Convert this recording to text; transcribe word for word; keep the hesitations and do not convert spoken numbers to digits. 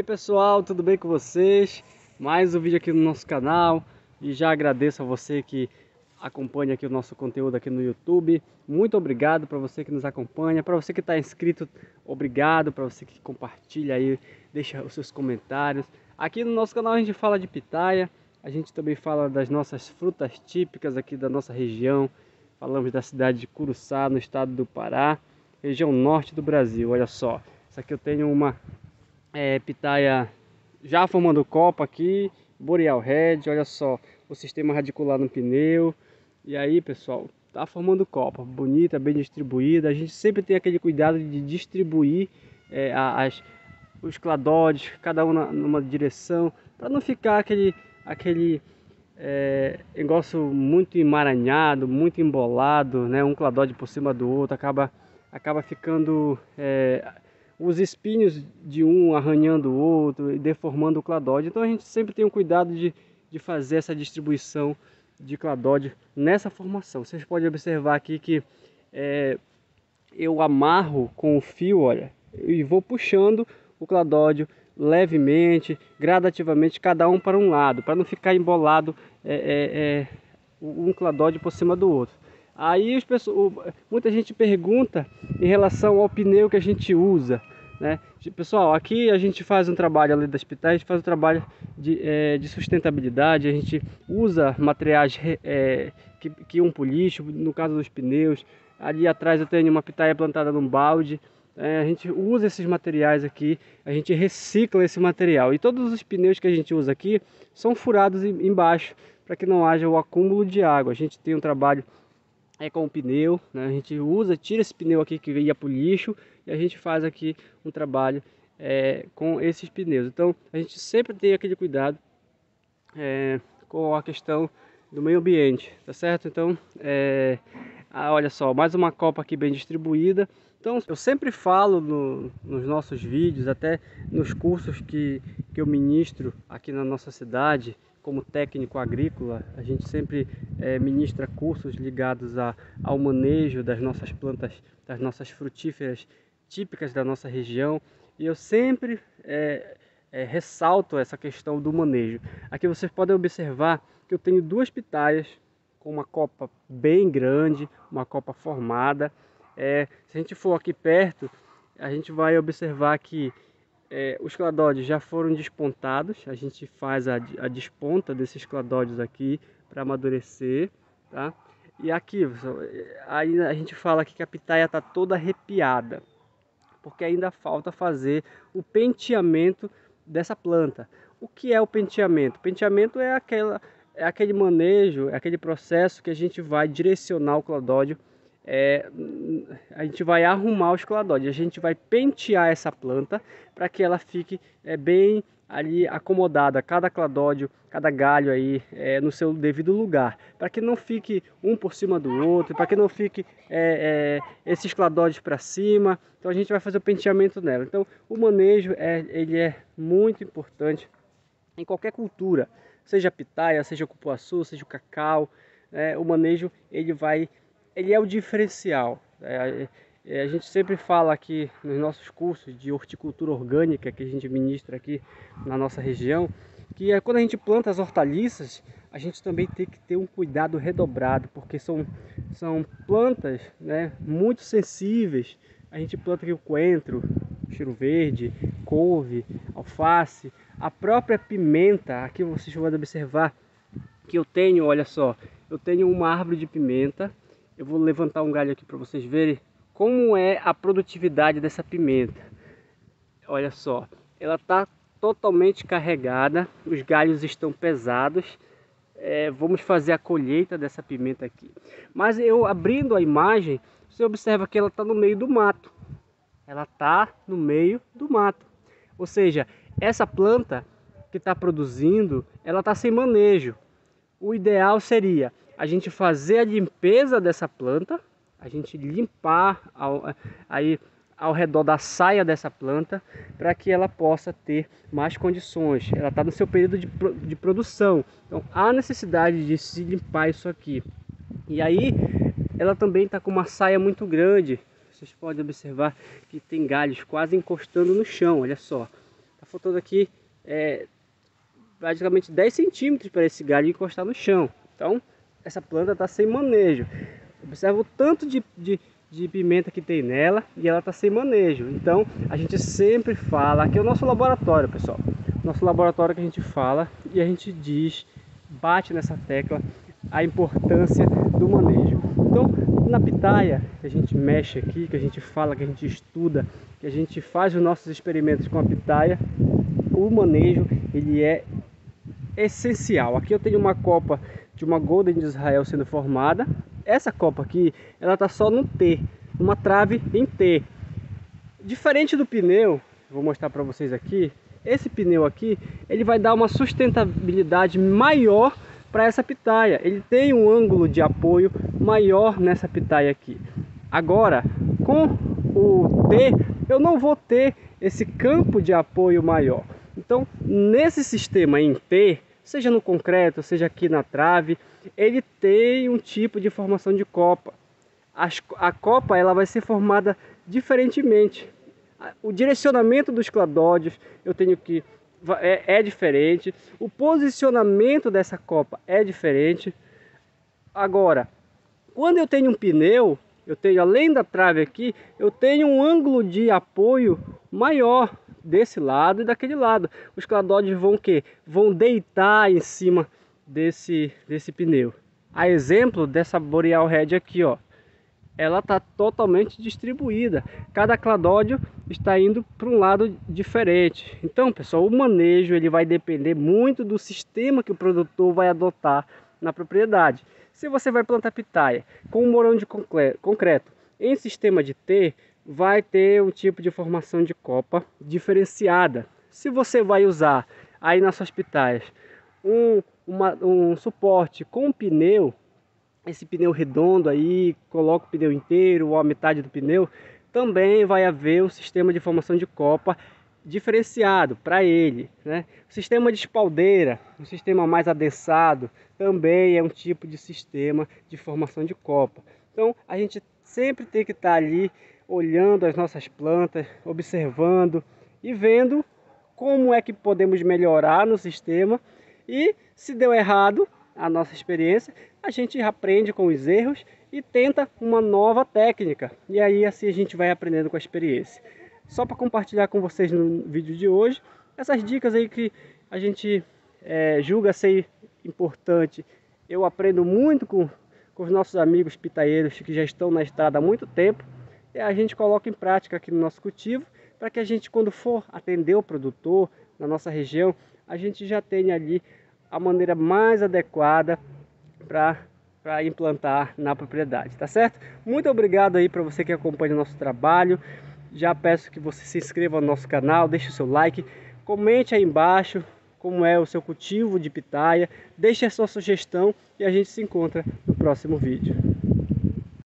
pessoal, tudo bem com vocês? Mais um vídeo aqui no nosso canal e já agradeço a você que acompanha aqui o nosso conteúdo aqui no YouTube. Muito obrigado para você que nos acompanha, para você que está inscrito, obrigado, para você que compartilha aí, deixa os seus comentários. Aqui no nosso canal a gente fala de pitaia, a gente também fala das nossas frutas típicas aqui da nossa região. Falamos da cidade de Curuçá, no estado do Pará, região norte do Brasil. Olha só, isso aqui eu tenho uma é, pitaia já formando copa aqui, Boreal Red, olha só, o sistema radicular no pneu. E aí, pessoal, tá formando copa, bonita, bem distribuída. A gente sempre tem aquele cuidado de distribuir é, as, os cladóides, cada um na, numa direção, para não ficar aquele, aquele é, negócio muito emaranhado, muito embolado, né? Um cladóide por cima do outro, acaba, acaba ficando é, os espinhos de um arranhando o outro e deformando o cladóide. Então a gente sempre tem o cuidado de, de fazer essa distribuição de cladóide nessa formação. Vocês podem observar aqui que é, eu amarro com o fio, olha, e vou puxando o cladódio levemente, gradativamente, cada um para um lado, para não ficar embolado é, é, é, um cladódio por cima do outro. Aí as pessoas, muita gente pergunta em relação ao pneu que a gente usa, né? Pessoal, aqui a gente faz um trabalho, além das pitaias, a gente faz um trabalho de, é, de sustentabilidade. A gente usa materiais é, que, que iam para o lixo, no caso dos pneus. Ali atrás eu tenho uma pitaia plantada num balde. É, a gente usa esses materiais aqui, a gente recicla esse material. E todos os pneus que a gente usa aqui são furados embaixo, para que não haja o acúmulo de água. A gente tem um trabalho é com o pneu, né? A gente usa, tira esse pneu aqui que ia para o lixo e a gente faz aqui um trabalho é, com esses pneus. Então a gente sempre tem aquele cuidado é, com a questão do meio ambiente, tá certo? Então é, ah, olha só, mais uma copa aqui bem distribuída. Então eu sempre falo no, nos nossos vídeos, até nos cursos que, que eu ministro aqui na nossa cidade, como técnico agrícola, a gente sempre é, ministra cursos ligados a, ao manejo das nossas plantas, das nossas frutíferas típicas da nossa região. E eu sempre é, é, ressalto essa questão do manejo. Aqui vocês podem observar que eu tenho duas pitaias com uma copa bem grande, uma copa formada. É, se a gente for aqui perto, a gente vai observar que É, os cladóides já foram despontados. A gente faz a, a desponta desses cladóides aqui para amadurecer, tá? E aqui, aí a gente fala aqui que a pitaia está toda arrepiada, porque ainda falta fazer o penteamento dessa planta. O que é o penteamento? O penteamento é, aquela, é aquele manejo, é aquele processo que a gente vai direcionar o cladóide. É, a gente vai arrumar os cladóides, a gente vai pentear essa planta para que ela fique é, bem ali acomodada, cada cladódio, cada galho aí é, no seu devido lugar, para que não fique um por cima do outro, para que não fique é, é, esses cladódios para cima. Então a gente vai fazer o penteamento nela. Então o manejo é, ele é muito importante em qualquer cultura, seja pitaia, seja cupuaçu, seja o cacau. É, o manejo ele vai ele é o diferencial. É, é, a gente sempre fala aqui nos nossos cursos de horticultura orgânica que a gente ministra aqui na nossa região, que é quando a gente planta as hortaliças, a gente também tem que ter um cuidado redobrado, porque são, são plantas, né, muito sensíveis. A gente planta aqui o coentro, cheiro verde, couve, alface, a própria pimenta. Aqui vocês podem observar que eu tenho, olha só, eu tenho uma árvore de pimenta. Eu vou levantar um galho aqui para vocês verem como é a produtividade dessa pimenta. Olha só, ela está totalmente carregada, os galhos estão pesados. É, vamos fazer a colheita dessa pimenta aqui. Mas eu abrindo a imagem, você observa que ela está no meio do mato. Ela está no meio do mato. Ou seja, essa planta que está produzindo, ela está sem manejo. O ideal seria a gente fazer a limpeza dessa planta, a gente limpar ao, aí, ao redor da saia dessa planta, para que ela possa ter mais condições. Ela está no seu período de, de produção, então há necessidade de se limpar isso aqui. E aí ela também está com uma saia muito grande. Vocês podem observar que tem galhos quase encostando no chão, olha só. Está faltando aqui é, praticamente dez centímetros para esse galho encostar no chão. Então essa planta está sem manejo. Observa o tanto de, de, de pimenta que tem nela e ela está sem manejo. Então a gente sempre fala, aqui é o nosso laboratório, pessoal. Nosso laboratório que a gente fala e a gente diz, bate nessa tecla, a importância do manejo. Então na pitaia que a gente mexe aqui, que a gente fala, que a gente estuda, que a gente faz os nossos experimentos com a pitaia, o manejo ele é essencial. Aqui eu tenho uma copa de uma Golden de Israel sendo formada. Essa copa aqui, ela tá só no T, uma trave em T. Diferente do pneu, vou mostrar para vocês aqui. Esse pneu aqui, ele vai dar uma sustentabilidade maior para essa pitaia. Ele tem um ângulo de apoio maior nessa pitaia aqui. Agora, com o T, eu não vou ter esse campo de apoio maior. Então, nesse sistema em T, seja no concreto, seja aqui na trave, ele tem um tipo de formação de copa. As, a copa ela vai ser formada diferentemente. O direcionamento dos cladódios eu tenho que é, é diferente. O posicionamento dessa copa é diferente. Agora, quando eu tenho um pneu, eu tenho além da trave aqui, eu tenho um ângulo de apoio maior desse lado e daquele lado. Os cladódios vão o quê? Vão deitar em cima desse, desse pneu. A exemplo dessa Boreal Red aqui, ó. Ela está totalmente distribuída. Cada cladódio está indo para um lado diferente. Então, pessoal, o manejo ele vai depender muito do sistema que o produtor vai adotar na propriedade. Se você vai plantar pitaia com um morão de concreto em sistema de T, vai ter um tipo de formação de copa diferenciada. Se você vai usar aí nas suas pitaias um, uma, um suporte com pneu, esse pneu redondo aí, coloca o pneu inteiro ou a metade do pneu, também vai haver um sistema de formação de copa diferenciado para ele, né? O sistema de espaldeira, um sistema mais adensado, também é um tipo de sistema de formação de copa. Então a gente sempre tem que estar ali olhando as nossas plantas, observando e vendo como é que podemos melhorar no sistema. E se deu errado a nossa experiência, a gente aprende com os erros e tenta uma nova técnica. E aí assim a gente vai aprendendo com a experiência. Só para compartilhar com vocês no vídeo de hoje, essas dicas aí que a gente é, julga ser importante. Eu aprendo muito com, com os nossos amigos pitaieiros que já estão na estrada há muito tempo. E a gente coloca em prática aqui no nosso cultivo, para que a gente, quando for atender o produtor na nossa região, a gente já tenha ali a maneira mais adequada para implantar na propriedade, tá certo? Muito obrigado aí para você que acompanha o nosso trabalho. Já peço que você se inscreva no nosso canal, deixe o seu like, comente aí embaixo como é o seu cultivo de pitaia, deixe a sua sugestão e a gente se encontra no próximo vídeo.